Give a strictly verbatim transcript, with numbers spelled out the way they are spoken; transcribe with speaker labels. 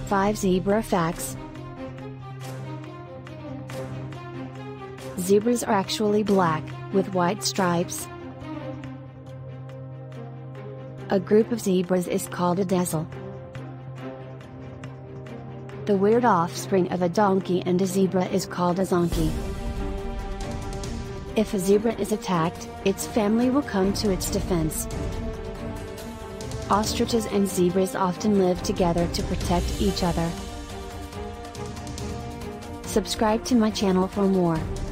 Speaker 1: five Zebra Facts. Zebras are actually black, with white stripes. A group of zebras is called a desel. The weird offspring of a donkey and a zebra is called a zonkey. If a zebra is attacked, its family will come to its defense. Ostriches and zebras often live together to protect each other. Subscribe to my channel for more.